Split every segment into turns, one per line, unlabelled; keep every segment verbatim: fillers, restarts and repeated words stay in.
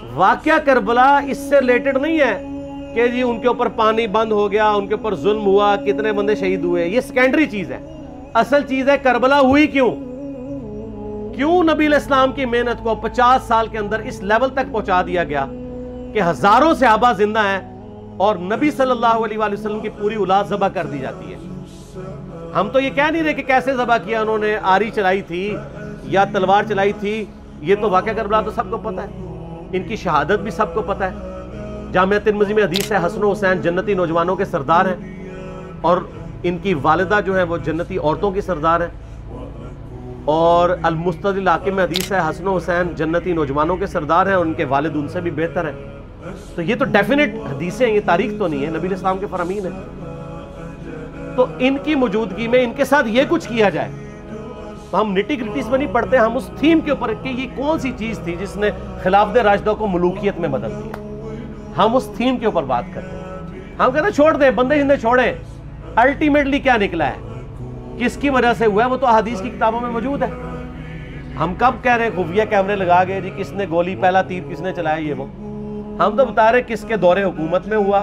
واقعہ کربلا اس سے ریلیٹڈ نہیں ہے کہ جی ان کے اوپر پانی بند ہو گیا، ان کے اوپر ظلم ہوا، کتنے بندے شہید ہوئے، یہ سیکنڈری چیز ہے. اصل چیز ہے کربلا ہوئی کیوں؟ کیوں نبی علیہ السلام کی محنت کو پچاس سال کے اندر اس لیول تک پہنچا دیا گیا کہ ہزاروں صحابہ زندہ ہیں اور نبی صلی اللہ علیہ وآلہ وسلم کی پوری اولاد ذبح کر دی جاتی ہے. ہم تو یہ کہہ نہیں رہے کہ کیسے ذبح کیا انہوں نے، آری چلائی تھی یا تلوار چلائی تھی، یہ تو واقعہ کربلا تو سب کو پتہ ہے، ان کی شہادت بھی سب کو پتہ ہے. جامعہ ترمذی میں حدیث ہے حسن و حسین جنتی نوجوانوں کے سردار ہیں اور ان کی والدہ جو ہے وہ جنتی عورتوں کی سردار ہیں. اور المستدل حاکم میں حدیث ہے حسن و حسین جنتی نوجوانوں کے سردار ہیں اور ان کے والد ان سے بھی بہتر ہیں. تو یہ تو ڈیفینٹ حدیثیں ہیں، یہ تاریخ تو نہیں ہے، نبی علیہ السلام کے فرامین ہیں. تو ان کی موجودگی میں ان کے ساتھ یہ کچھ کیا جائے تو ہم نٹی گریٹیز میں نہیں پڑھتے، ہم اس تھیم کے اوپر کہ یہ کون سی چیز تھی جس نے خلافت راشدہ کو ملوکیت میں بدل دیا، ہم اس تھیم کے اوپر بات کرتے ہیں. ہم کہتے ہیں چھوڑ دیں، بندے جندے چھوڑیں. الٹیمیٹلی کیا نکلا ہے، کس کی وجہ سے ہوا ہے، وہ تو احادیث کی کتابوں میں موجود ہے. ہم کب کہہ رہے ہیں خفیہ کیمرے لگا گئے جی کس نے گولی پہلا تیر کس نے چلایا یہ وہ، ہم تو بتا رہے کس کے دور حکومت میں ہوا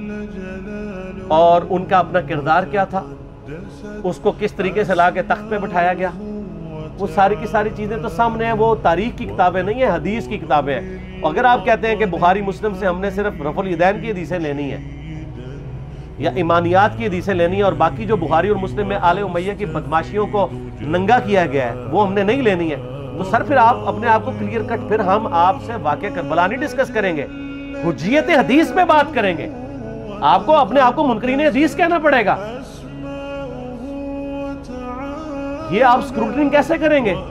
اور ان کا اپنا کردار کیا تھا، اس کو کس طریقے سے لا کے تخت پہ بٹھایا گیا. وہ ساری کی ساری چیزیں تو سامنے ہیں، وہ تاریخ کی کتابیں نہیں ہیں، حدیث کی کتابیں ہیں. اگر آپ کہتے ہیں کہ بخاری مسلم سے ہم نے صرف رفع الیدین کی حدیثیں لینی ہیں یا ایمانیات کی حدیثیں لینی ہے اور باقی جو بخاری اور مسلم میں آل امیہ کی بدماشیوں کو ننگا کیا گیا ہے وہ ہم نے نہیں لینی ہے، تو سر پھر آپ اپنے آپ کو کلیئر کٹ، پھر ہم آپ سے واقعہ کربلا نہیں ڈسکس کریں گے، حجیت حدیث پہ بات کریں گے. آپ کو اپنے آپ کو منکرین حدیث کہنا پڑے گا. یہ آپ سکروٹنگ کیسے کریں گے؟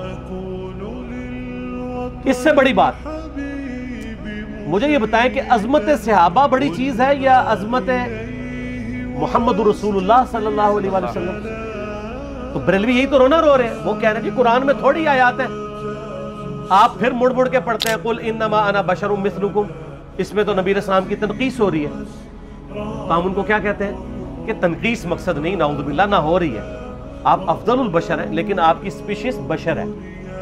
اس سے بڑی بات مجھے یہ بتائیں کہ عظمت صحابہ بڑی چیز ہے یا عظمت محمد رسول اللہ صلی اللہ علیہ وآلہ وسلم؟ تو بریلوی یہی تو رونا رو رہے ہیں، وہ کہہ رہے ہیں جی قرآن میں تھوڑی آیات ہیں. آپ پھر مڑ مڑ کے پڑھتے ہیں قل انما انا بشر مثلکم، اس میں تو نبی علیہ السلام کی تنقیص ہو رہی ہے. تو ہم ان کو کیا کہتے ہیں کہ تنقیص مقصد نہیں، نعوذ باللہ، نہ ہو رہی ہے. آپ افضل البشر ہیں لیکن آپ کی سپیشیز بشر ہے،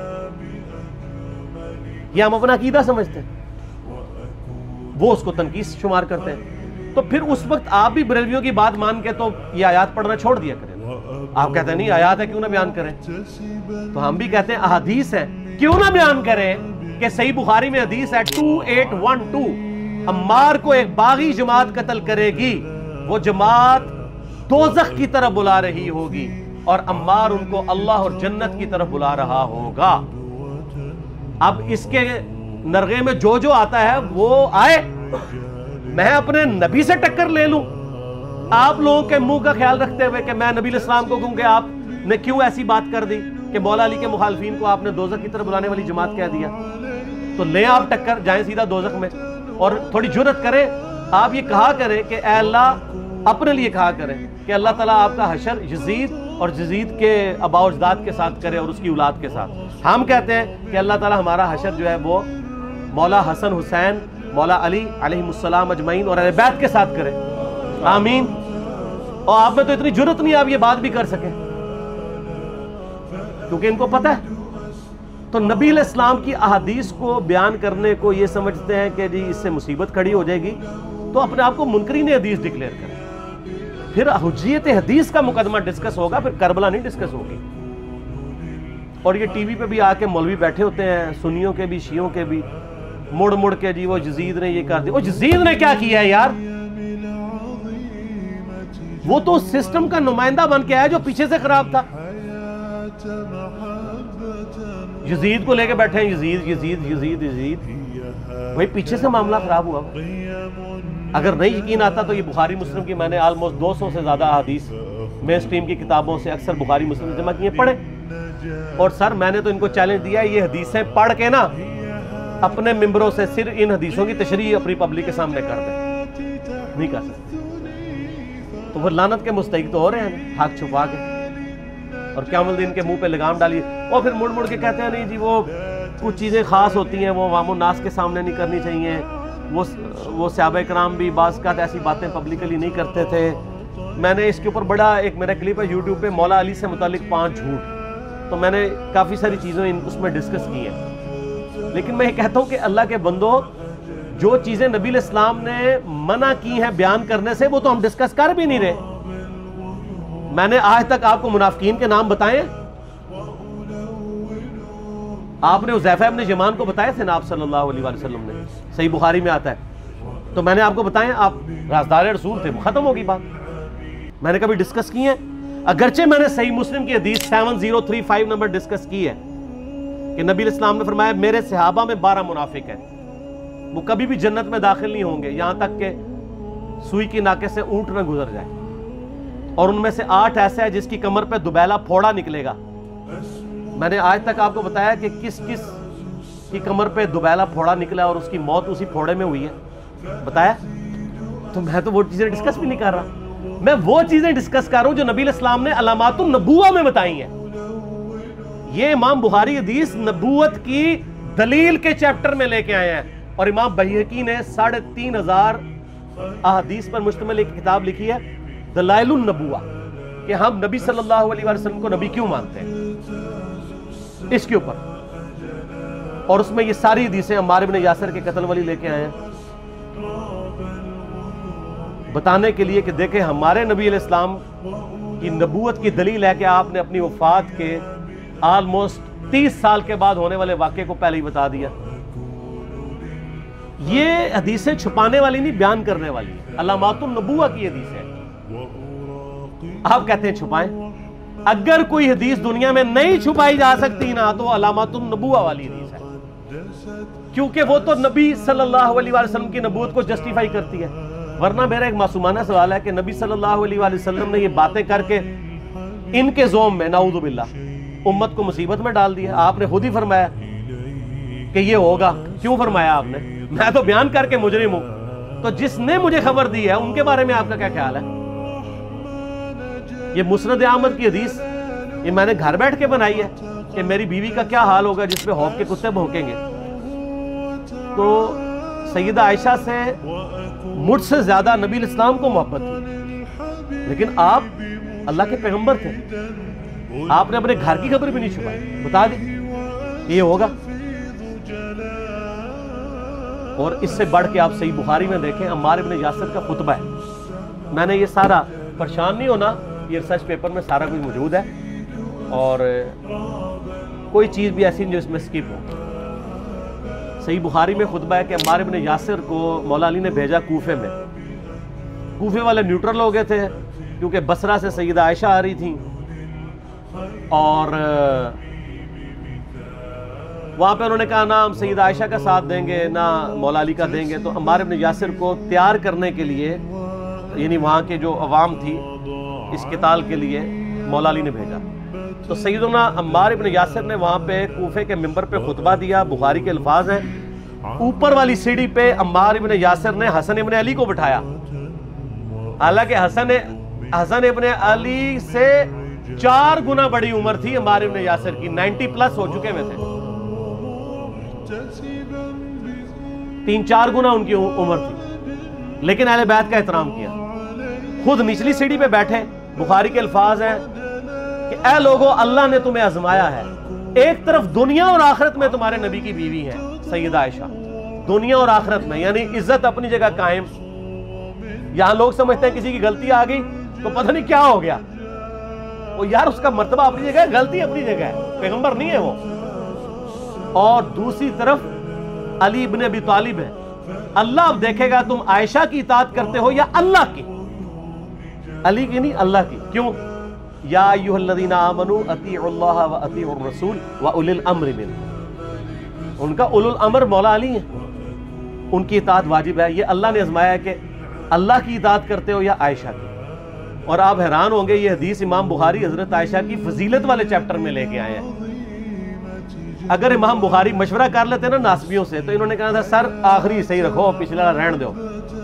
یہ ہم اپنا عقیدہ سمجھتے ہیں، وہ اس کو تنقیص شمار کرتے ہیں. تو پھر اس وقت آپ بھی بریلویوں کی بات مان کے تو یہ آیات پڑھنا چھوڑ دیا کریں. آپ کہتے ہیں نہیں آیات ہے کیوں نہ بیان کریں، تو ہم بھی کہتے ہیں احادیث ہے کیوں نہ بیان کریں کہ صحیح بخاری میں حدیث ہے two eight one two Ammar کو ایک باغی جماعت قتل کرے گی، وہ جماعت دوزخ کی طرف بلا رہی ہوگی اور عمار ان کو اللہ اور جنت کی طرف بلا رہا ہوگا. اب اس کے نرغے میں جو جو آتا ہے وہ آئے، میں اپنے نبی سے ٹکر لے لوں آپ لوگوں کے منہ کا خیال رکھتے ہوئے کہ میں نبی علیہ السلام کو کہوں کہ آپ نے کیوں ایسی بات کر دی کہ مولا علی کے مخالفین کو آپ نے دوزخ کی طرف بلانے والی جماعت کہہ دیا. تو لیں آپ ٹکر، جائیں سیدھا دوزخ میں اور تھوڑی جرت کریں. آپ یہ کہا کریں کہ اے اللہ، اپنے لیے کہا کریں کہ اللہ تعالیٰ آپ کا حشر یزید اور یزید کے آباء و اجداد کے ساتھ کرے اور اس کی اولاد کے ساتھ. ہم کہتے ہیں کہ اللہ تعالیٰ ہمارا حشر جو ہے وہ مولا حسن حسین، مولا علی علیہ السلام اجمعین اور اہل بیت کے ساتھ کرے، آمین. اور آپ میں تو اتنی جرت نہیں آپ یہ بات بھی کر سکیں کیونکہ ان کو پتہ ہے. تو نبی علیہ السلام کی احادیث کو بیان کرنے کو یہ سمجھتے ہیں کہ جی اس سے مصیبت کھڑی ہو جائے گی تو اپنے آپ کو منکرین حدیث ڈکلیئر کریں. پھر حجیت حدیث کا مقدمہ ڈسکس ہوگا، پھر کربلا نہیں ڈسکس ہوگی. اور یہ ٹی وی پہ بھی آ کے مولوی بیٹھے ہوتے ہیں، سنیوں کے بھی شیعوں کے بھی، مڑ مڑ کے جی وہ یزید نے یہ کر دیا. وہ یزید نے کیا کیا ہے یار؟ وہ تو سسٹم کا نمائندہ بن کے آیا جو پیچھے سے خراب تھا. یزید کو لے کے بیٹھے ہیں، یزید یزید یزید یزید، وہی پیچھے سے معاملہ خراب ہوا. اگر نہیں یقین آتا تو یہ بخاری مسلم کی میں نے آلموسٹ دو سو سے زیادہ احادیث مین سٹریم کی کتابوں سے اکثر بخاری مسلم جمع کیے پڑھے. اور سر میں نے تو ان کو چیلنج دیا یہ حدیثیں پڑھ کے نا اپنے ممبروں سے صرف ان حدیثوں کی تشریح اپنی پبلک کے سامنے کر دیں، نہیں کر سکتے. تو وہ لعنت کے مستحق تو ہو رہے ہیں حق چھپا کے، اور قیامت الدین کے منہ پہ لگام ڈالیے. اور پھر مڑ مڑ کے کہتے ہیں نہیں جی وہ کچھ چیزیں خاص ہوتی ہیں وہ عوام الناس کے سامنے نہیں کرنی چاہیے. وہ وہ صحابہ کرام بھی بعض کا ایسی باتیں پبلکلی نہیں کرتے تھے. میں نے اس کے اوپر بڑا ایک میرا کلپ ہے یوٹیوب پہ، مولا علی سے متعلق پانچ جھوٹ، تو میں نے کافی ساری چیزیں اس میں ڈسکس کی ہیں. لیکن میں یہ کہتا ہوں کہ اللہ کے بندو جو چیزیں نبی علیہ السلام نے منع کی ہیں بیان کرنے سے وہ تو ہم ڈسکس کر بھی نہیں رہے۔ میں نے آج تک آپ کو منافقین کے نام بتائے، آپ نے حذیفہ ابن یمان کو بتائے تھے نا آپ صلی اللہ علیہ وآلہ وسلم نے، صحیح بخاری میں آتا ہے، تو میں نے آپ کو بتائے، آپ رازدار رسول تھے، ختم ہوگی بات۔ میں نے کبھی ڈسکس کی ہے؟ اگرچہ میں نے صحیح مسلم کی حدیث seven zero three five number discuss کی ہے کہ نبی علیہ السلام نے فرمایا میرے صحابہ میں بارہ منافق ہیں، وہ کبھی بھی جنت میں داخل نہیں ہوں گے یہاں تک کہ سوئی کی ناکے سے اونٹ نہ گزر جائے، اور ان میں سے آٹھ ایسا ہے جس کی کمر پہ دوبیلا پھوڑا نکلے گا۔ میں نے آج تک آپ کو بتایا کہ کس کس کی کمر پہ دوبیلا پھوڑا نکلا اور اس کی موت اسی پھوڑے میں ہوئی ہے، بتایا؟ تو میں تو وہ چیزیں ڈسکس بھی نہیں کر رہا، میں وہ چیزیں ڈسکس کر رہا ہوں جو نبی علیہ السلام نے علامات النبوہ میں بتائی ہیں۔ یہ امام بخاری حدیث نبوت کی دلیل کے چیپٹر میں لے کے آئے ہیں، اور امام بہقی نے ساڑھے تین ہزار احادیث پر مشتمل ایک کتاب لکھی ہے دلائل النبوہ، کہ ہم نبی صلی اللہ علیہ وسلم کو نبی کیوں مانتے ہیں، اس کے اوپر، اور اس میں یہ ساری حدیثیں عمار بن یاسر کے قتل والی لے کے آئے ہیں، بتانے کے لیے کہ دیکھیں ہمارے نبی علیہ السلام کی نبوت کی دلیل ہے کہ آپ نے اپنی وفات کے آلموسٹ تیس سال کے بعد ہونے والے واقعے کو پہلے ہی بتا دیا۔ یہ حدیثیں چھپانے والی نہیں، بیان کرنے والی ہیں، علامات النبوہ کی حدیث ہے۔ آپ کہتے ہیں چھپائیں، اگر کوئی حدیث دنیا میں نہیں چھپائی جا سکتی نا تو وہ علامات النبوہ والی حدیث ہے، کیونکہ وہ تو نبی صلی اللہ علیہ وسلم کی نبوت کو جسٹیفائی کرتی ہے۔ ورنہ میرا ایک معصومانہ سوال ہے کہ نبی صلی اللہ علیہ وسلم نے یہ باتیں کر کے ان کے زوم میں نعوذ باللہ امت کو مصیبت میں ڈال دیا۔ آپ نے خود ہی فرمایا کہ یہ ہوگا، کیوں فرمایا آپ نے؟ میں تو بیان کر کے مجرم ہوں، تو جس نے مجھے خبر دی ہے ان کے بارے میں آپ کا کیا خیال ہے؟ یہ مسند احمد کی حدیث یہ میں نے گھر بیٹھ کے بنائی ہے کہ میری بیوی کا کیا حال ہوگا جس پہ خوف کے کتے بھونکیں گے۔ تو سیدہ عائشہ سے مجھ سے زیادہ نبی علیہ السلام کو محبت تھی، لیکن آپ اللہ کے پیغمبر تھے، آپ نے اپنے گھر کی خبر بھی نہیں چھپائی، بتا دی یہ ہوگا۔ اور اس سے بڑھ کے آپ صحیح بخاری میں دیکھیں عمار بن یاسر کا خطبہ ہے، میں نے یہ سارا، پریشان نہیں ہونا، یہ ریسرچ پیپر میں سارا کچھ موجود ہے، اور کوئی چیز بھی ایسی نہیں جو اس میں سکپ ہو۔ صحیح بخاری میں خطبہ ہے کہ عمار بن یاسر کو مولا علی نے بھیجا کوفے میں، کوفے والے نیوٹرل ہو گئے تھے کیونکہ بصرہ سے سیدہ عائشہ آ رہی تھیں، اور وہاں پہ انہوں نے کہا نہ ہم سیدہ عائشہ کا ساتھ دیں گے نہ مولا علی کا دیں گے، تو عمار بن یاسر کو تیار کرنے کے لیے، یعنی وہاں کے جو عوام تھی اس قتال کے لیے مولا علی نے بھیجا۔ تو سیدنا عمار بن یاسر نے وہاں پہ کوفے کے ممبر پہ خطبہ دیا، بخاری کے الفاظ ہیں، اوپر والی سیڑھی پہ عمار بن یاسر نے حسن ابن علی کو بٹھایا، حالانکہ حسن حسن ابن علی سے چار گنا بڑی عمر تھی عمار بن یاسر کی، نائنٹی پلس ہو چکے ہوئے تھے، تین چار گنا ان کی عمر تھی، لیکن اہل بیت کا احترام کیا، خود نچلی سیڑھی پہ بیٹھے۔ بخاری کے الفاظ ہیں کہ اے لوگو اللہ نے تمہیں آزمایا ہے، ایک طرف دنیا اور آخرت میں تمہارے نبی کی بیوی ہے سیدہ عائشہ، دنیا اور آخرت میں، یعنی عزت اپنی جگہ قائم۔ یہاں لوگ سمجھتے ہیں کسی کی غلطی آ گئی تو پتہ نہیں کیا ہو گیا، وہ یار اس کا مرتبہ اپنی جگہ ہے، غلطی اپنی جگہ ہے، پیغمبر نہیں ہے وہ۔ اور دوسری طرف علی ابن ابی طالب ہے، اللہ اب دیکھے گا تم عائشہ کی اطاعت کرتے ہو یا اللہ کی، علی کی نہیں اللہ کی۔ کیوں؟ یا ایھا الذین آمنوا اطیعوا اللہ و اطیعوا الرسول و اولی الامر منکم، ان کا اولو الامر مولا علی ہیں، ان کی اطاعت واجب ہے۔ یہ اللہ نے آزمایا ہے کہ اللہ کی اطاعت کرتے ہو یا عائشہ کی۔ اور آپ حیران ہوں گے یہ حدیث امام بخاری حضرت عائشہ کی فضیلت والے چیپٹر میں لے کے آئے ہیں۔ اگر امام بخاری مشورہ کر لیتے نا ناسبیوں سے تو انہوں نے کہا تھا سر آخری صحیح رکھو، پچھلا رہن دو،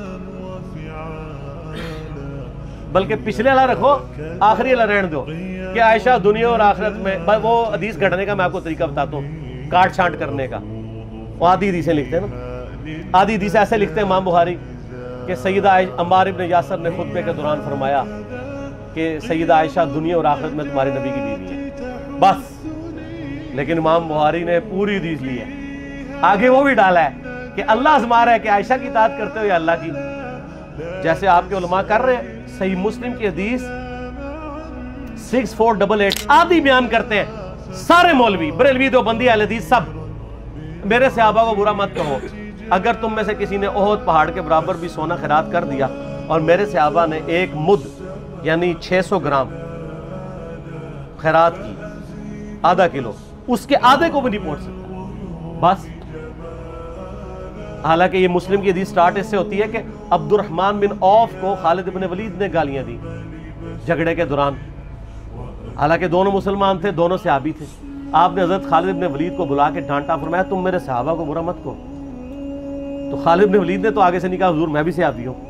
بلکہ پچھلے والا رکھو آخری والا رہن دو، کہ عائشہ دنیا اور آخرت میں۔ وہ حدیث گھڑنے کا میں آپ کو طریقہ بتاتا ہوں، کاٹ چھانٹ کرنے کا۔ وہ آدھی حدیثیں لکھتے ہیں نا، آدھی حدیثیں ایسے لکھتے ہیں امام بخاری کہ سیدہ عمار بن یاسر نے خطبے کے دوران فرمایا کہ سیدہ عائشہ دنیا اور آخرت میں تمہارے نبی کی بیوی ہے، بس۔ لیکن امام بخاری نے پوری حدیث لی ہے، آگے وہ بھی ڈالا ہے کہ اللہ آزما رہا ہے کہ عائشہ کی اطاعت کرتے ہو یا اللہ کی، جیسے آپ کے علماء کر رہے ہیں۔ صحیح مسلم کی حدیث سکس فور ڈبل ایٹ آدھی بیان کرتے ہیں سارے مولوی، بریلوی، دیوبندی، اہل حدیث، سب، میرے صحابہ کو برا مت کہو، اگر تم میں سے کسی نے احد پہاڑ کے برابر بھی سونا خیرات کر دیا اور میرے صحابہ نے ایک مد یعنی چھ سو گرام خیرات کی، آدھا کلو، اس کے آدھے کو بھی نہیں پہنچ سکتا بس۔ حالانکہ یہ مسلم کی حدیث سٹارٹ اس سے ہوتی ہے کہ عبد الرحمن بن عوف کو خالد بن ولید نے گالیاں دی جھگڑے کے دوران، حالانکہ دونوں مسلمان تھے، دونوں صحابی تھے۔ آپ نے حضرت خالد بن ولید کو بلا کے ڈانٹا، فرمایا تم میرے صحابہ کو برا مت کہو۔ تو خالد بن ولید نے تو آگے سے نہیں کہا حضور میں بھی صحابی ہوں۔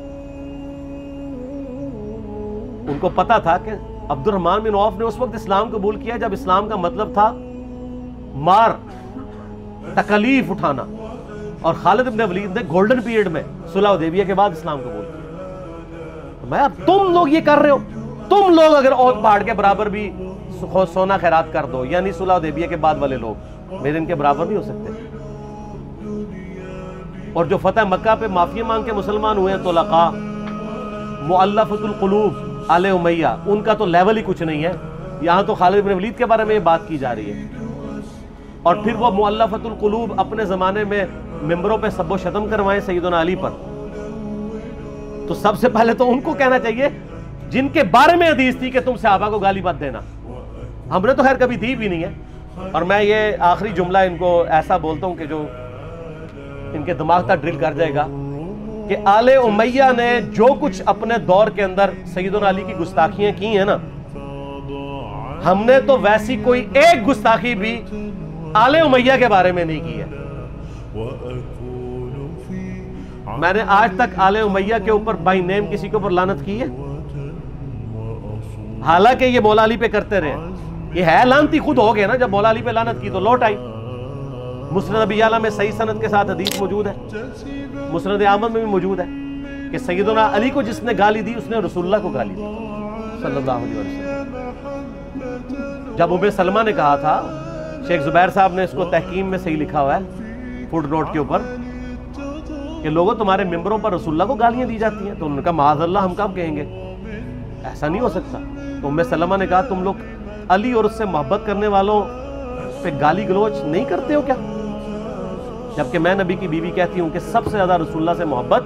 ان کو پتا تھا کہ عبد الرحمن بن عوف نے اس وقت اسلام قبول کیا جب اسلام کا مطلب تھا مار، تکلیف اٹھانا، اور خالد بن ولید نے گولڈن پیریڈ میں صلح حدیبیہ کے بعد اسلام قبول کیا۔ میں اب تم لوگ یہ کر رہے ہو، تم لوگ اگر احد پہاڑ کے برابر بھی سونا خیرات کر دو، یعنی صلح حدیبیہ کے بعد والے لوگ میرے ان کے برابر نہیں ہو سکتے۔ اور جو فتح مکہ پہ معافی مانگ کے مسلمان ہوئے ہیں طلقاء، مؤلفۃ القلوب، آل امیہ، ان کا تو لیول ہی کچھ نہیں ہے۔ یہاں تو خالد بن ولید کے بارے میں یہ بات کی جا رہی ہے، اور پھر وہ مؤلفۃ القلوب اپنے زمانے میں ممبروں پہ سب و شتم کروائیں سیدنا علی پر، تو سب سے پہلے تو ان کو کہنا چاہیے جن کے بارے میں حدیث تھی کہ تم صحابہ کو گالی مت دینا۔ ہم نے تو خیر کبھی دی بھی نہیں ہے۔ اور میں یہ آخری جملہ ان کو ایسا بولتا ہوں کہ جو ان کے دماغ تک ڈرل کر جائے گا کہ آل امیہ نے جو کچھ اپنے دور کے اندر سیدنا علی کی گستاخیاں کی ہیں نا، ہم نے تو ویسی کوئی ایک گستاخی بھی آل امیہ کے بارے میں نہیں کی ہے۔ میں نے آج تک آل امیہ کے اوپر بائی نیم کسی کے اوپر لعنت کی ہے؟ حالانکہ یہ مولا علی پہ کرتے رہے، یہ ہے لعنتی خود ہو گئے نا، جب مولا علی پہ لعنت کی تو لوٹ آئی۔ مسند ابی اعلیٰ میں صحیح سند کے ساتھ حدیث موجود ہے، مسند احمد میں بھی موجود ہے کہ سیدنا علی کو جس نے گالی دی اس نے رسول اللہ کو گالی دی صلی اللہ علیہ وسلم۔ جب ام سلمہ نے کہا تھا، شیخ زبیر صاحب نے اس کو تحکیم میں صحیح لکھا ہوا ہے فوٹ نوٹ کے اوپر، کہ لوگوں تمہارے ممبروں پر رسول اللہ کو گالیاں دی جاتی ہیں، تو انہوں نے کہا معاذ اللہ، ہم کب کہیں گے، ایسا نہیں ہو سکتا۔ تو ام سلمہ نے کہا تم لوگ علی اور اس سے محبت کرنے والوں پہ گالی گلوچ نہیں کرتے ہو کیا؟ جبکہ میں نبی کی بیوی کہتی ہوں کہ سب سے زیادہ رسول اللہ سے محبت،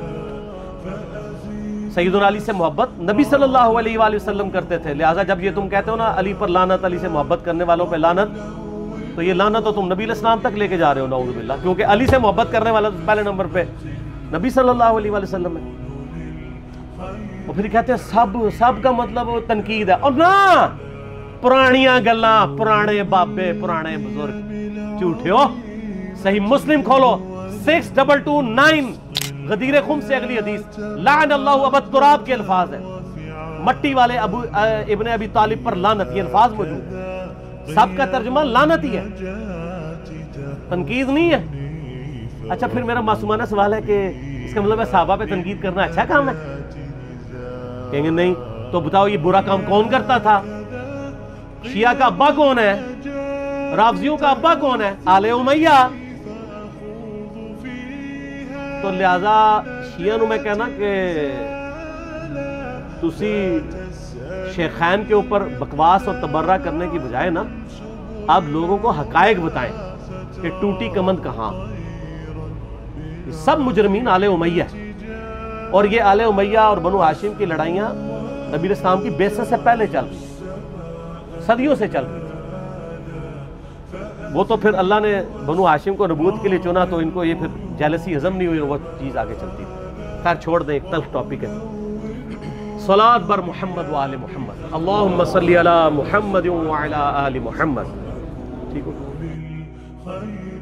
سیدنا علی سے محبت نبی صلی اللہ علیہ وآلہ وسلم کرتے تھے۔ لہٰذا جب یہ تم کہتے ہو نا علی پر لعنت، علی سے محبت کرنے والوں پہ لعنت، تو یہ لعنت تو تم نبی علیہ السلام تک لے کے جا رہے ہو نعوذ باللہ، کیونکہ علی سے محبت کرنے والا پہلے نمبر پہ نبی صلی اللہ علیہ وآلہ وسلم ہے۔ اور پھر کہتے ہیں سب سب کا مطلب تنقید ہے، اور نہ پرانیاں گلاں، پرانے بابے، پرانے بزرگ، جھوٹے ہو۔ صحیح مسلم کھولو six double two nine, Ghadir Khumm سے اگلی حدیث، لعن اللہ ابا التراب کے الفاظ ہیں، مٹی والے ابو ابن ابی طالب پر لعنت، یہ الفاظ موجود ہیں، سب کا ترجمہ لعنت ہی ہے، تنقید نہیں ہے۔ اچھا پھر میرا معصومانہ سوال ہے کہ اس کا مطلب ہے صحابہ پہ تنقید کرنا اچھا کام ہے؟ کہیں گے نہیں، تو بتاؤ یہ برا کام کون کرتا تھا؟ شیعہ کا ابا کون ہے؟ رافضیوں کا ابا کون ہے؟ آل امیہ۔ تو لہذا شیعہ نو میں کہنا کہ تسی شیخین کے اوپر بکواس اور تبرہ کرنے کی بجائے نا آپ لوگوں کو حقائق بتائیں کہ ٹوٹی کمند کہاں۔ سب مجرمین آل امیہ ہے، اور یہ آل امیہ اور بنو ہاشم کی لڑائیاں نبی علیہ السلام کی بعثت سے پہلے چل رہی تھی، صدیوں سے چل رہی تھی۔ وہ تو پھر اللہ نے بنو ہاشم کو نبوت کے لیے چنا تو ان کو یہ پھر جیلسی ہضم نہیں ہوئی، وہ چیز آگے چلتی تھی۔ خیر چھوڑ دیں، ایک تلخ ٹاپک ہے۔ صلاۃ بر محمد و آل محمد، اللہم صلی علی محمد و علی آل محمد۔ ٹھیک ہو؟